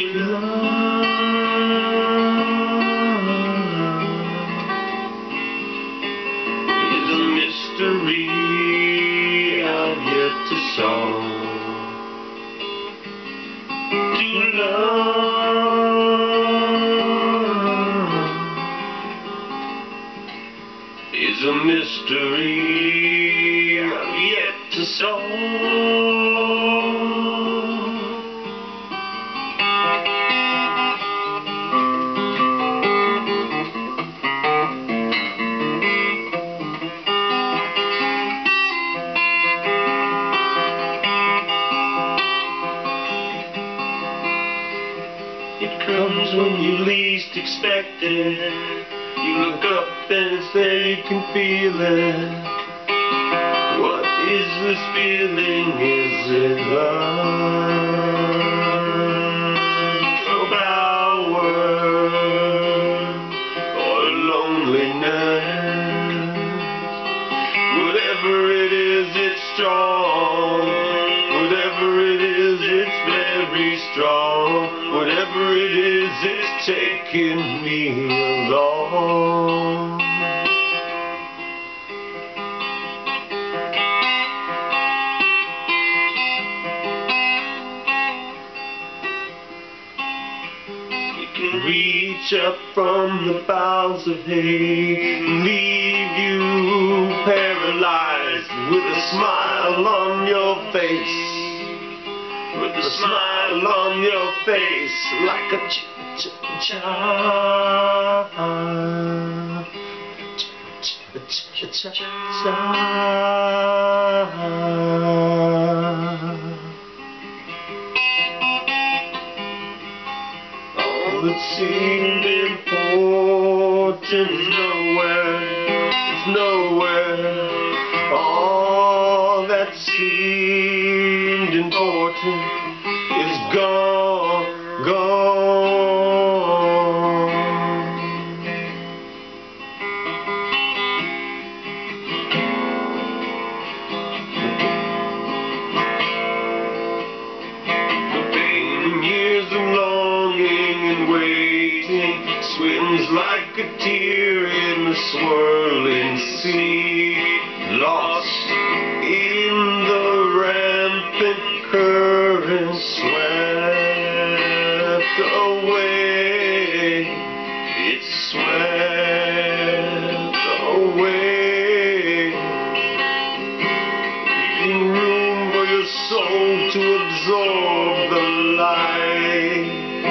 love is a mystery I've yet to solve. To love is a mystery I've yet to solve. It comes when you least expect it. You look up and it's there, you can feel it. What is this feeling? Is it love? Or power? Or loneliness? Whatever it is, it's strong. Whatever it is, it's very strong. Whatever it is, it's taking me along. It can reach up from the bowels of hate and leave you paralyzed with a smile on your face. With a smile on your face, like a child. All that seemed important is nowhere. It's nowhere. All that seemed important is gone, gone. The pain and years of longing and waiting swims like a tear in the swirling sea, lost in the rampant current, swept away. It's swept away, leaving room for your soul to absorb the light.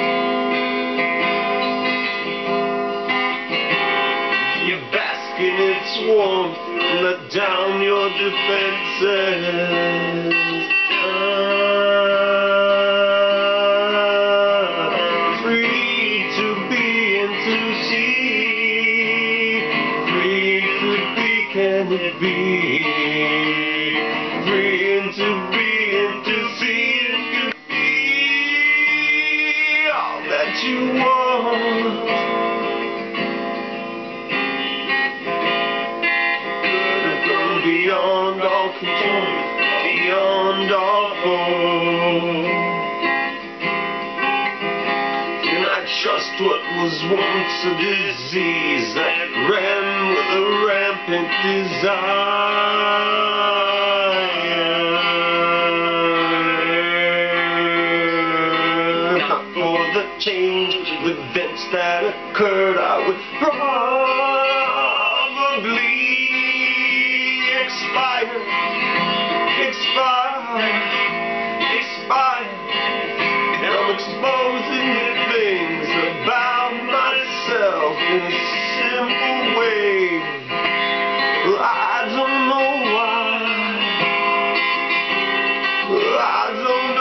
You bask in its warmth, let down your defenses. Free to be and to see. Free to be, can it be? Free and to be and to see. It can be all that you want. Beyond all control, beyond all hope. Can I trust what was once a disease that ran with a rampant desire? Not for the change of events that occurred, I would probably expire, and I'm exposing the things about myself in a simple way. Well, I don't know why. I don't